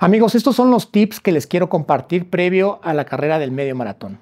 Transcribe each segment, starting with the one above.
Amigos, estos son los tips que les quiero compartir previo a la carrera del medio maratón.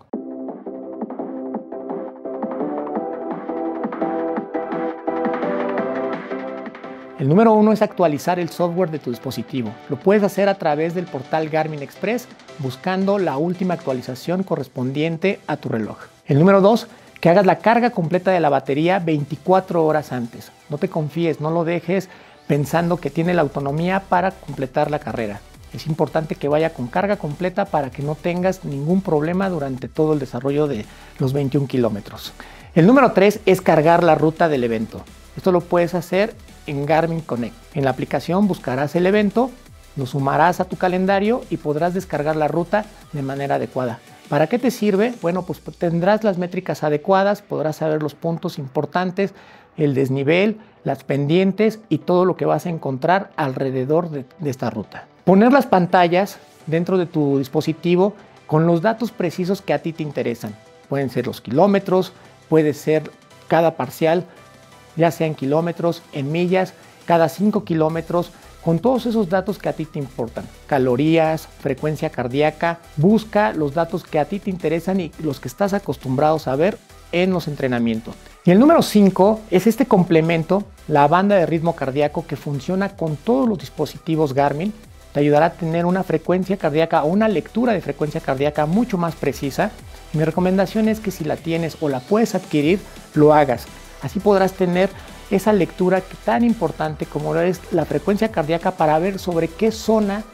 El número 1 es actualizar el software de tu dispositivo. Lo puedes hacer a través del portal Garmin Express buscando la última actualización correspondiente a tu reloj. El número 2, que hagas la carga completa de la batería 24 horas antes. No te confíes, no lo dejes pensando que tiene la autonomía para completar la carrera. Es importante que vaya con carga completa para que no tengas ningún problema durante todo el desarrollo de los 21 kilómetros. El número 3 es cargar la ruta del evento. Esto lo puedes hacer en Garmin Connect. En la aplicación buscarás el evento, lo sumarás a tu calendario y podrás descargar la ruta de manera adecuada. ¿Para qué te sirve? Bueno, pues tendrás las métricas adecuadas, podrás saber los puntos importantes, el desnivel, las pendientes y todo lo que vas a encontrar alrededor de esta ruta. Poner las pantallas dentro de tu dispositivo con los datos precisos que a ti te interesan. Pueden ser los kilómetros, puede ser cada parcial, ya sea en kilómetros, en millas, cada 5 kilómetros, con todos esos datos que a ti te importan. Calorías, frecuencia cardíaca, busca los datos que a ti te interesan y los que estás acostumbrados a ver en los entrenamientos. Y el número 5 es este complemento, la banda de ritmo cardíaco que funciona con todos los dispositivos Garmin. Te ayudará a tener una frecuencia cardíaca o una lectura de frecuencia cardíaca mucho más precisa. Mi recomendación es que si la tienes o la puedes adquirir, lo hagas. Así podrás tener esa lectura tan importante como es la frecuencia cardíaca para ver sobre qué zona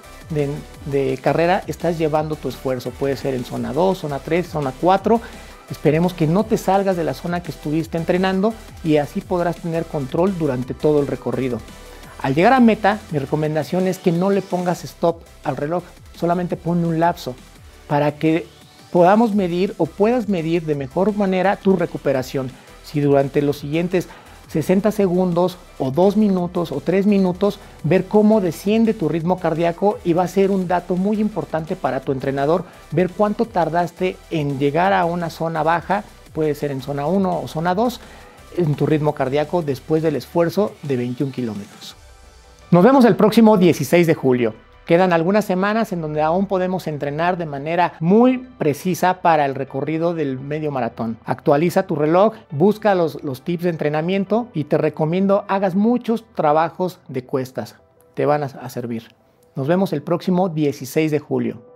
de carrera estás llevando tu esfuerzo. Puede ser en zona 2, zona 3, zona 4. Esperemos que no te salgas de la zona que estuviste entrenando y así podrás tener control durante todo el recorrido. Al llegar a meta, mi recomendación es que no le pongas stop al reloj, solamente ponle un lapso para que podamos medir o puedas medir de mejor manera tu recuperación. Si durante los siguientes 60 segundos o 2 minutos o 3 minutos, ver cómo desciende tu ritmo cardíaco y va a ser un dato muy importante para tu entrenador, ver cuánto tardaste en llegar a una zona baja, puede ser en zona 1 o zona 2, en tu ritmo cardíaco después del esfuerzo de 21 kilómetros. Nos vemos el próximo 16 de julio. Quedan algunas semanas en donde aún podemos entrenar de manera muy precisa para el recorrido del medio maratón. Actualiza tu reloj, busca los tips de entrenamiento y te recomiendo hagas muchos trabajos de cuestas. Te van a servir. Nos vemos el próximo 16 de julio.